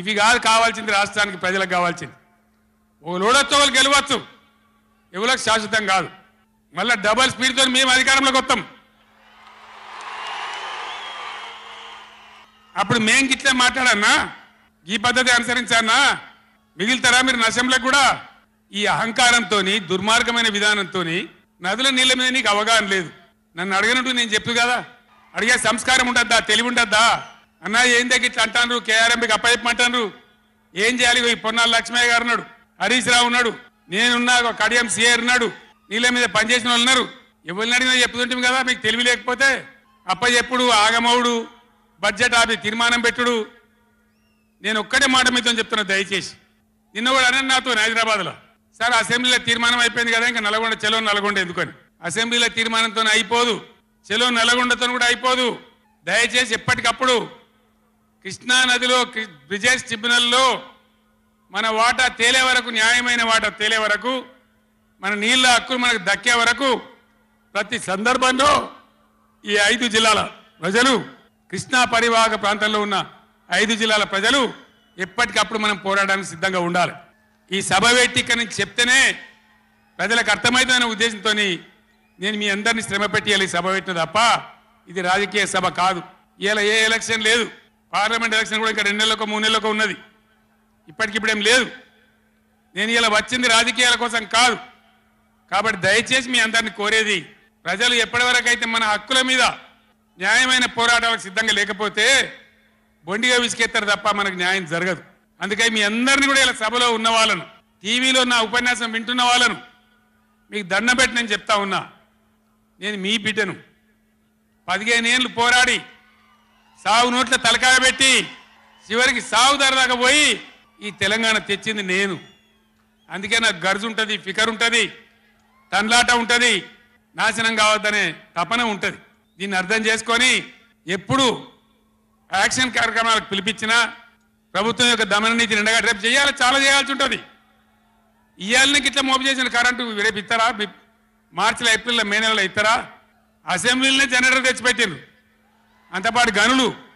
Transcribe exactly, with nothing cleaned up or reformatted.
ఇవి కాదు కావాల్సింది, రాష్ట్రానికి ప్రజలకు కావాల్సింది. ఓ లోడొచ్చు వాళ్ళు గెలవచ్చు, ఎవరికి శాశ్వతం కాదు. మళ్ళీ డబల్ స్పీడ్తో మేము అధికారంలోకి వస్తాం. అప్పుడు మేం గిట్లే మాట్లాడన్నా, ఈ పద్ధతి అనుసరించానా, మిగిలితారా మీరు నశంలకు కూడా? ఈ అహంకారంతో దుర్మార్గమైన విధానంతో నదుల నీళ్ళ మీద నీకు అవగాహన లేదు. నన్ను అడగనట్టు నేను చెప్పు కదా, అడిగే సంస్కారం ఉంటుందా, తెలివి ఉంటుందా? అన్నా ఏం దగ్గర ఇట్లా అంటాను, కేఆర్ఎంపీకి అప్పచెప్పమంటాను, ఏం చేయాలి? ఈ పొన్నాల లక్ష్మయ్య గారు ఉన్నాడు, హరీష్ రావు ఉన్నాడు, నేనున్నా, కడియం సిఆర్ ఉన్నాడు, నీళ్ళ మీద పనిచేసిన వాళ్ళు ఉన్నారు. ఎవరిని అడిగినా చెప్తుంటాం కదా. మీకు తెలివి లేకపోతే అప్పచెప్పుడు, ఆగమవుడు, బడ్జెట్ ఆపి తీర్మానం పెట్టుడు. నేను ఒక్కటే మాట మీతో చెప్తున్నా, దయచేసి. నిన్న కూడా అనే నాతో హైదరాబాద్లో, సార్ అసెంబ్లీలో తీర్మానం అయిపోయింది కదా, ఇంకా నల్గొండ చెలో నల్గొండ ఎందుకని? అసెంబ్లీలో తీర్మానంతో అయిపోదు, చెలో నల్గొండతో కూడా అయిపోదు. దయచేసి ఎప్పటికప్పుడు కృష్ణా నదిలో బ్రిజేష్ ట్రిబ్యునల్లో మన వాటా తేలే వరకు, న్యాయమైన వాటా తేలే వరకు, మన నీళ్ళ హక్కులు మనకు దక్కే వరకు ప్రతి సందర్భంలో ఈ ఐదు జిల్లాల ప్రజలు, కృష్ణా పరివాహక ప్రాంతంలో ఉన్న ఐదు జిల్లాల ప్రజలు ఎప్పటికప్పుడు మనం పోరాడడానికి సిద్ధంగా ఉండాలి. ఈ సభ వేదికని చెప్తేనే ప్రజలకు అర్థమవుతుందనే ఉద్దేశంతో నేను మీ అందరినీ శ్రమ పెట్టి ఈ సభ పెట్టిన తప్ప ఇది రాజకీయ సభ కాదు. ఇలా ఏ ఎలక్షన్ లేదు, పార్లమెంట్ ఎలక్షన్ కూడా ఇంకా రెండు నెలలకు మూడు నెలలకు ఉన్నది, ఇప్పటికిప్పుడేం లేదు. నేను ఇలా వచ్చింది రాజకీయాల కోసం కాదు. కాబట్టి దయచేసి మీ అందరినీ కోరేది, ప్రజలు ఎప్పటి వరకు అయితే మన హక్కుల మీద న్యాయమైన పోరాటాలకు సిద్ధంగా లేకపోతే బొండిగా విసికెత్తారు తప్ప మనకు న్యాయం జరగదు. అందుకని మీ అందరినీ కూడా ఇలా సభలో ఉన్న వాళ్ళను, టీవీలో నా ఉపన్యాసం వింటున్న వాళ్ళను మీకు దండం పెట్టి నేను చెప్తా ఉన్నా, నేను మీ బిడ్డను. పదిహేను ఏళ్ళు పోరాడి సాగు నోట్ల తలకాయ పెట్టి చివరికి సాగు దాకా పోయి ఈ తెలంగాణ తెచ్చింది నేను. అందుకే నాకు గర్జు ఉంటుంది, ఫికర్ ఉంటుంది, తన్లాట ఉంటుంది, నాశనం కావద్దనే తపన ఉంటుంది. దీన్ని అర్థం చేసుకొని ఎప్పుడు యాక్షన్ కార్యక్రమాలకు పిలిపించినా ప్రభుత్వం యొక్క దమన నీతిని ఎండగా రేపు చేయాలి, చాలా చేయాల్సి ఉంటుంది. ఇవాళకి ఇట్లా మోపు చేసిన కరెంటు రేపు ఇస్తారా? మార్చిలో, ఏప్రిల్లో, మే నెలలో ఇస్తారా? అసెంబ్లీలోనే జనరేటర్ తెచ్చిపెట్టిండ్రు, అంతపాటు గనులు